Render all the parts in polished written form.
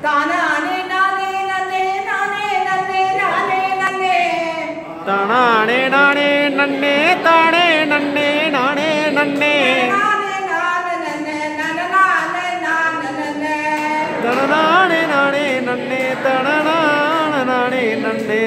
தானானே நானே நன்னே நானே நன்னே நானே நன்னே தானானே நானே நன்னே தானே நன்னே நானே நன்னே தனநானே நானே நன்னே தனநான நானே நன்னே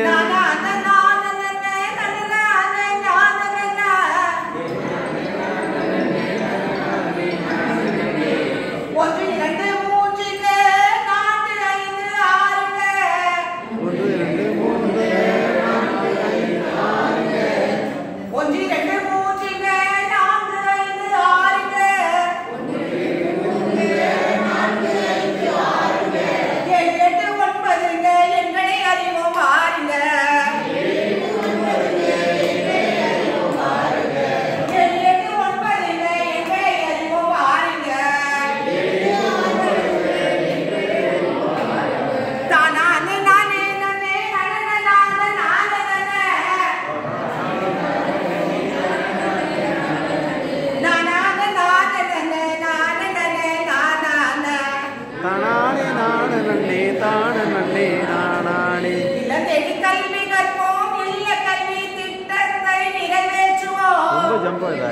தானானே நானே நன்னே தானே நன்னே நானே கல்வி கற்போம் இல்ல கல்வி திட்டத்தை நிறைவேற்றுவோம் ரொம்ப ஜம்பா இதா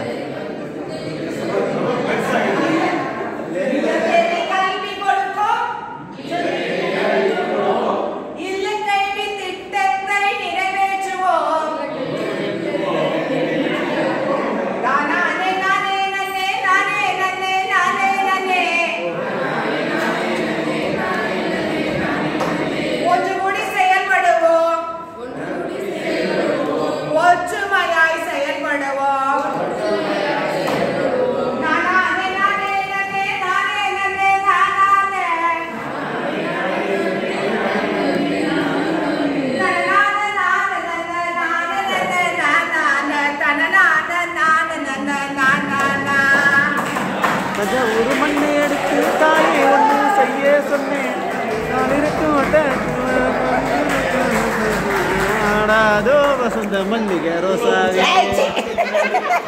கல்வி கொடுப்போம் இல்ல கல்வி திட்டத்தை நிறைவேற்றுவோம் தானானே நானே நன்னே நானே நன்னே நானே நன்னே ஒன்றுகூடி செயல்படுவோம் ஒற்றுமையாய் செயல்படுவோம் நானே நானே நன்னே நானே நன்னே நானே ராஜா ஒரு மண்ணை எடுத்து தாயே ஒன்று செய்ய சொன்னேன் நான் இருக்க மாட்டேன் ஆடாதோ வசந்த மல்லிகை ரோசாவே